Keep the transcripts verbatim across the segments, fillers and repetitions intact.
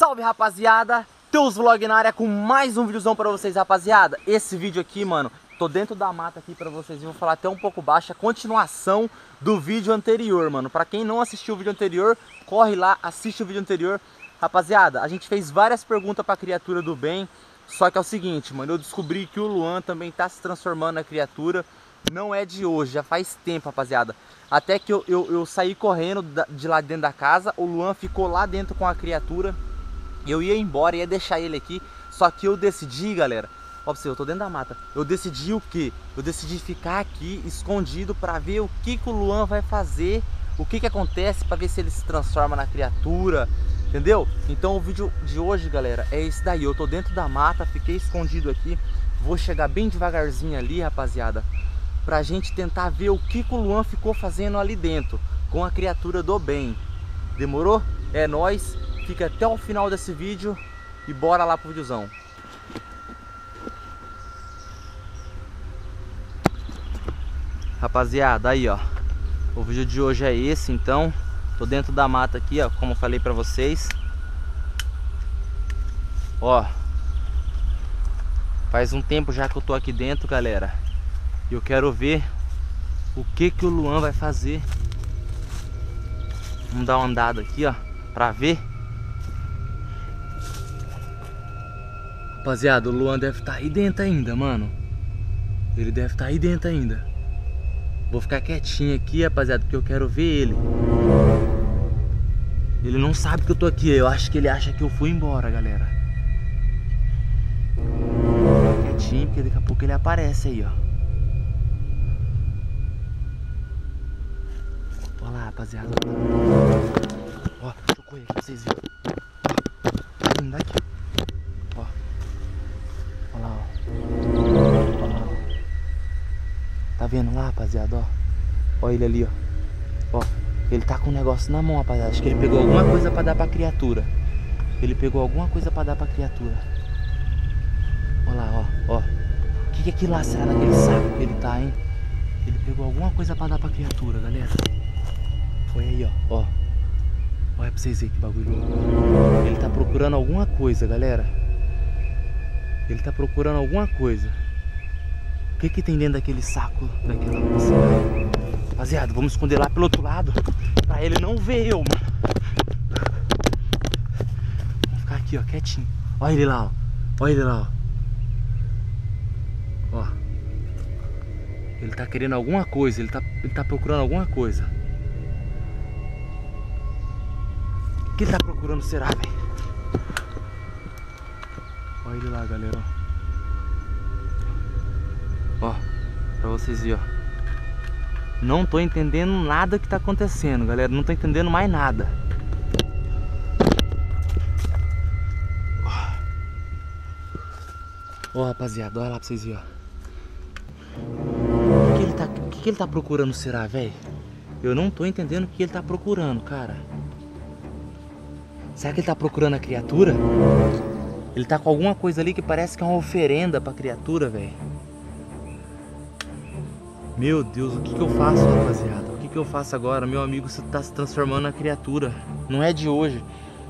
Salve, rapaziada! Teus Vlog na área com mais um videozão pra vocês, rapaziada. Esse vídeo aqui, mano, tô dentro da mata aqui pra vocês e vou falar até um pouco baixo a continuação do vídeo anterior, mano. Pra quem não assistiu o vídeo anterior, corre lá, assiste o vídeo anterior. Rapaziada, a gente fez várias perguntas pra criatura do bem. Só que é o seguinte, mano, eu descobri que o Luan também tá se transformando na criatura. Não é de hoje, já faz tempo, rapaziada. Até que eu, eu, eu saí correndo de lá dentro da casa, o Luan ficou lá dentro com a criatura. Eu ia embora, ia deixar ele aqui. Só que eu decidi, galera, ó pra você, eu tô dentro da mata. Eu decidi o quê? Eu decidi ficar aqui escondido pra ver o que, que o Luan vai fazer. O que que acontece, pra ver se ele se transforma na criatura. Entendeu? Então o vídeo de hoje, galera, é esse daí. Eu tô dentro da mata, fiquei escondido aqui. Vou chegar bem devagarzinho ali, rapaziada, pra gente tentar ver o que, que o Luan ficou fazendo ali dentro com a criatura do bem. Demorou? É nóis. Fica até o final desse vídeo e bora lá pro videozão. Rapaziada, aí ó, o vídeo de hoje é esse, então. Tô dentro da mata aqui, ó, como eu falei pra vocês. Ó, faz um tempo já que eu tô aqui dentro, galera. E eu quero ver o que que o Luan vai fazer. Vamos dar uma andada aqui, ó, pra ver. Rapaziada, o Luan deve estar aí dentro ainda, mano. Ele deve estar aí dentro ainda. Vou ficar quietinho aqui, rapaziada, porque eu quero ver ele. Ele não sabe que eu tô aqui. Eu acho que ele acha que eu fui embora, galera. Vou ficar quietinho, porque daqui a pouco ele aparece aí, ó. Olha lá, rapaziada. Ó, deixa eu correr aqui pra vocês verem. Tá vindo daqui. Ó. Olha lá, ó. Olha lá, ó. Tá vendo lá, rapaziada, ó? Ó ele ali, ó. Ó, ele tá com um negócio na mão, rapaziada. Acho que ele pegou alguma coisa pra dar pra criatura. Ele pegou alguma coisa pra dar pra criatura. Olha lá, ó, ó. O que que é aquilo lá será naquele saco que ele tá, hein? Ele pegou alguma coisa pra dar pra criatura, galera. Foi aí, ó, ó. Olha pra vocês verem que bagulho. Ele tá procurando alguma coisa, galera. Ele tá procurando alguma coisa. O que que tem dentro daquele saco, daquela moça? Rapaziada, vamos esconder lá pelo outro lado, pra ele não ver eu, mano. Vamos ficar aqui, ó, quietinho. Olha ele lá, ó. Olha ele lá, ó. Ó. Ele tá querendo alguma coisa, ele tá, ele tá procurando alguma coisa. O que ele tá procurando será, velho? Olha ele lá, galera, ó. Ó, pra vocês verem, ó. Não tô entendendo nada que tá acontecendo, galera. Não tô entendendo mais nada. Ó, oh, rapaziada, olha lá pra vocês verem, ó. O que ele tá, o que ele tá procurando será, velho? Eu não tô entendendo o que ele tá procurando, cara. Será que ele tá procurando a criatura? Ele tá com alguma coisa ali que parece que é uma oferenda pra criatura, velho. Meu Deus, o que que eu faço, rapaziada? O que que eu faço agora? Meu amigo tá se transformando na criatura. Não é de hoje.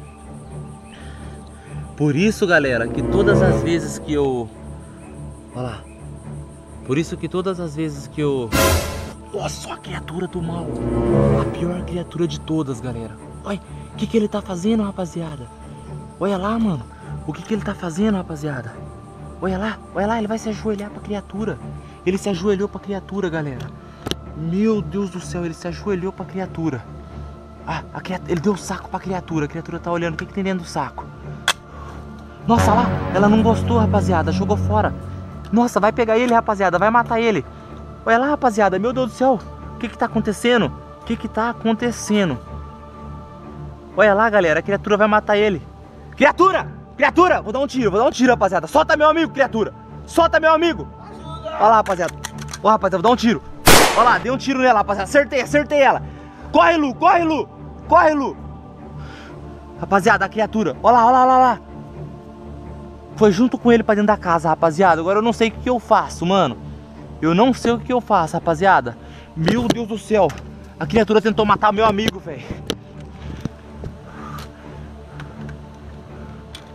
Por isso, galera, que todas as vezes que eu... Olha lá. Por isso que todas as vezes que eu... Nossa, a criatura do mal. A pior criatura de todas, galera. Olha, o que que ele tá fazendo, rapaziada? Olha lá, mano. O que que ele tá fazendo, rapaziada? Olha lá, olha lá, ele vai se ajoelhar pra criatura. Ele se ajoelhou pra criatura, galera. Meu Deus do céu, ele se ajoelhou pra criatura. Ah, a criatura, ele deu o saco pra criatura. A criatura tá olhando, o que que tem dentro do saco? Nossa, lá, ela não gostou, rapaziada, jogou fora. Nossa, vai pegar ele, rapaziada, vai matar ele. Olha lá, rapaziada, meu Deus do céu. O que que tá acontecendo? O que que tá acontecendo? Olha lá, galera, a criatura vai matar ele. Criatura! Criatura! Vou dar um tiro, vou dar um tiro, rapaziada. Solta meu amigo, criatura. Solta meu amigo. Olha lá, rapaziada. Ó, rapaziada, vou dar um tiro. Olha lá, dei um tiro nela, rapaziada. Acertei, acertei ela. Corre, Lu, corre, Lu. Corre, Lu. Rapaziada, a criatura. Olha lá, olha lá, olha lá. Foi junto com ele pra dentro da casa, rapaziada. Agora eu não sei o que eu faço, mano. Eu não sei o que eu faço, rapaziada. Meu Deus do céu. A criatura tentou matar meu amigo, velho.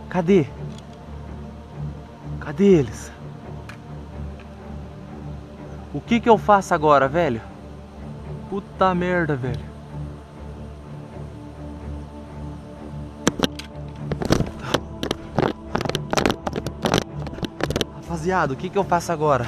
Cadê? Cadê eles? O que que eu faço agora, velho? Puta merda, velho. Rapaziada, o que que eu faço agora?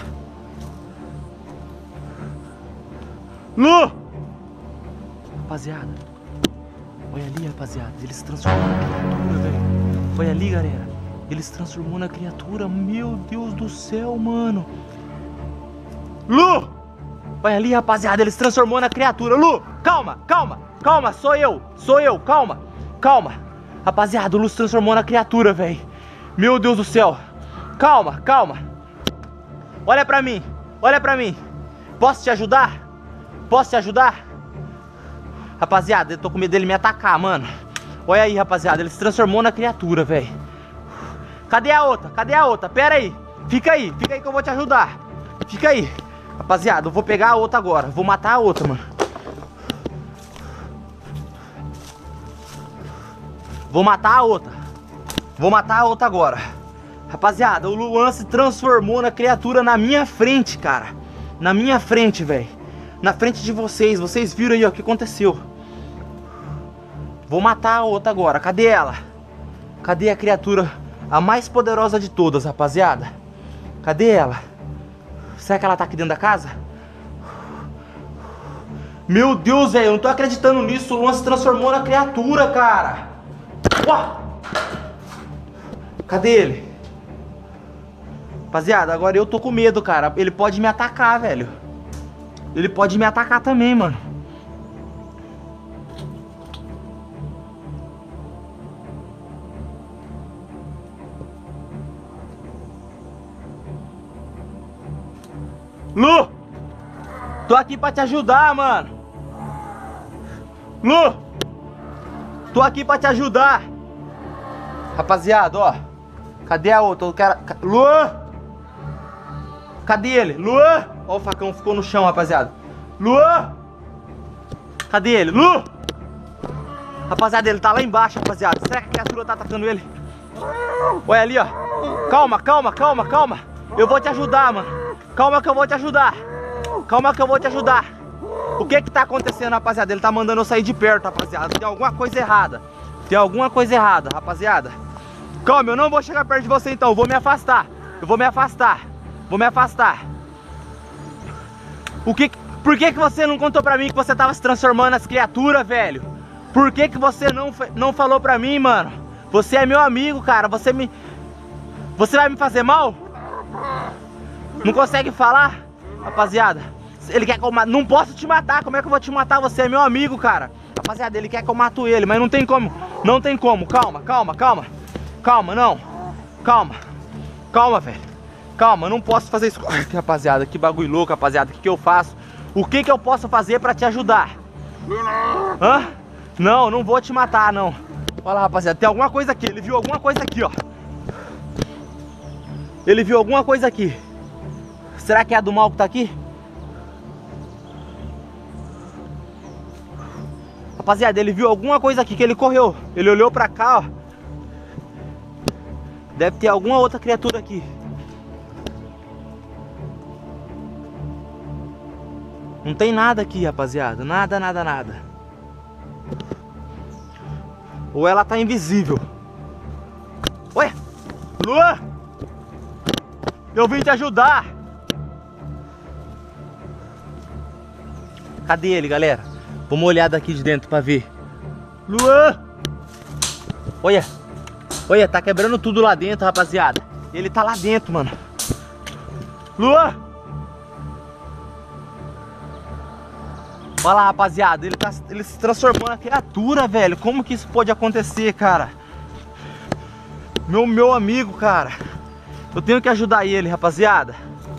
Lu! Rapaziada, olha ali, rapaziada. Eles se transformam na criatura, velho. Olha ali, galera. Eles se transformou na criatura. Meu Deus do céu, mano. Lu! Olha ali, rapaziada. Eles se transformou na criatura. Lu, calma, calma, calma. Sou eu, sou eu, calma, calma. Rapaziada, o Lu se transformou na criatura, velho. Meu Deus do céu. Calma, calma. Olha pra mim, olha pra mim. Posso te ajudar? Posso te ajudar? Rapaziada, eu tô com medo dele me atacar, mano. Olha aí, rapaziada, ele se transformou na criatura, velho. Cadê a outra? Cadê a outra? Pera aí. Fica aí, fica aí que eu vou te ajudar. Fica aí. Rapaziada, eu vou pegar a outra agora. Vou matar a outra, mano. Vou matar a outra. Vou matar a outra agora. Rapaziada, o Luan se transformou na criatura na minha frente, cara. Na minha frente, velho. Na frente de vocês. Vocês viram aí, ó, o que aconteceu. Vou matar a outra agora. Cadê ela? Cadê a criatura, a mais poderosa de todas, rapaziada? Cadê ela? Será que ela tá aqui dentro da casa? Meu Deus, velho, eu não tô acreditando nisso. O Luan se transformou na criatura, cara. Uau! Cadê ele? Rapaziada, agora eu tô com medo, cara. Ele pode me atacar, velho. Ele pode me atacar também, mano. Lu! Tô aqui pra te ajudar, mano. Lu! Tô aqui pra te ajudar. Rapaziada, ó. Cadê a outra? O cara... Lu! Cadê ele? Lu! Ó, o facão ficou no chão, rapaziada. Lu! Cadê ele? Lu! Rapaziada, ele tá lá embaixo, rapaziada. Será que a criatura tá atacando ele? Olha ali, ó. Calma, calma, calma, calma. Eu vou te ajudar, mano. Calma que eu vou te ajudar. Calma que eu vou te ajudar. O que que tá acontecendo, rapaziada? Ele tá mandando eu sair de perto, rapaziada. Tem alguma coisa errada. Tem alguma coisa errada, rapaziada. Calma, eu não vou chegar perto de você então. Eu vou me afastar. Eu vou me afastar. Vou me afastar. O que... Por que que você não contou pra mim que você tava se transformando nas criaturas, velho? Por que que você não, não falou pra mim, mano? Você é meu amigo, cara. Você me... Você vai me fazer mal? Não consegue falar? Rapaziada, ele quer que eu mate. Não posso te matar. Como é que eu vou te matar? Você é meu amigo, cara. Rapaziada, ele quer que eu mato ele, mas não tem como. Não tem como. Calma, calma, calma. Calma, não. Calma. Calma, velho. Calma, eu não posso fazer isso. Ai, rapaziada, que bagulho louco, rapaziada. O que que eu faço? O que que eu posso fazer pra te ajudar? Hã? Não, não vou te matar, não. Olha lá, rapaziada, tem alguma coisa aqui. Ele viu alguma coisa aqui, ó. Ele viu alguma coisa aqui. Será que é a do mal que tá aqui? Rapaziada, ele viu alguma coisa aqui que ele correu. Ele olhou pra cá, ó. Deve ter alguma outra criatura aqui. Não tem nada aqui, rapaziada. Nada, nada, nada. Ou ela tá invisível. Ué! Luan! Eu vim te ajudar! Cadê ele, galera? Vamos olhar daqui de dentro pra ver. Luan! Olha! Olha, tá quebrando tudo lá dentro, rapaziada. Ele tá lá dentro, mano. Luan! Olha lá, rapaziada. Ele, tá, ele se transformou na criatura, velho. Como que isso pode acontecer, cara? Meu, meu amigo, cara. Eu tenho que ajudar ele, rapaziada.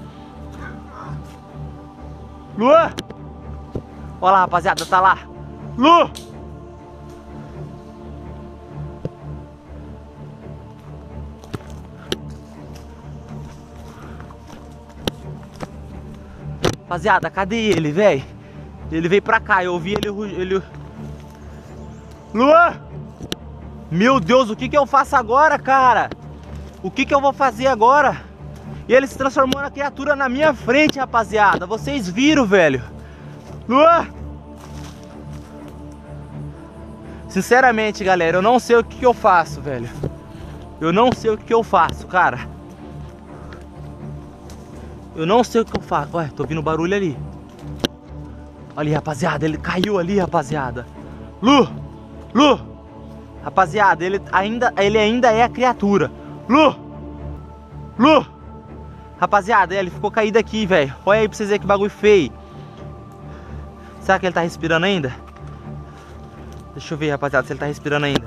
Luan! Olha lá, rapaziada, tá lá. Lu! Rapaziada, cadê ele, velho? Ele veio pra cá, eu ouvi ele... ele... Luan! Meu Deus, o que que eu faço agora, cara? O que que eu vou fazer agora? E ele se transformou na criatura na minha frente, rapaziada. Vocês viram, velho? Uh! Sinceramente, galera, eu não sei o que que eu faço, velho. Eu não sei o que que eu faço, cara. Eu não sei o que eu faço. Ué, tô ouvindo barulho ali. Olha, rapaziada, ele caiu ali, rapaziada. Lu! Lu! Rapaziada, ele ainda, ele ainda é a criatura. Lu! Lu! Rapaziada, ele ficou caído aqui, velho. Olha aí pra vocês verem que bagulho feio. Será que ele tá respirando ainda? Deixa eu ver, rapaziada, se ele tá respirando ainda.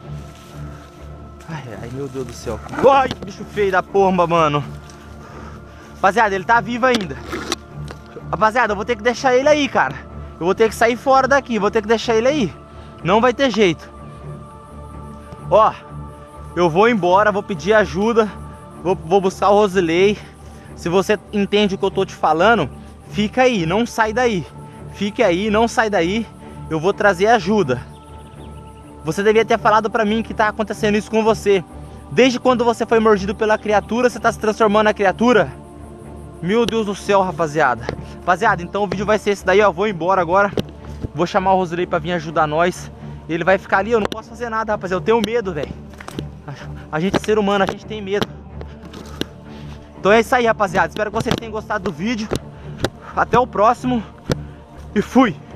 Ai, ai, meu Deus do céu. Ai, que bicho feio da porra, mano. Rapaziada, ele tá vivo ainda. Rapaziada, eu vou ter que deixar ele aí, cara. Eu vou ter que sair fora daqui, vou ter que deixar ele aí. Não vai ter jeito. Ó, eu vou embora, vou pedir ajuda. Vou, vou buscar o Rosilei. Se você entende o que eu tô te falando, fica aí, não sai daí. Fique aí, não sai daí. Eu vou trazer ajuda. Você devia ter falado pra mim que tá acontecendo isso com você. Desde quando você foi mordido pela criatura, você tá se transformando na criatura? Meu Deus do céu, rapaziada. Rapaziada, então o vídeo vai ser esse daí, ó. Vou embora agora. Vou chamar o Rosilei pra vir ajudar nós. Ele vai ficar ali, eu não posso fazer nada, rapaziada. Eu tenho medo, velho. A gente é ser humano, a gente tem medo. Então é isso aí, rapaziada. Espero que vocês tenham gostado do vídeo. Até o próximo. E fui!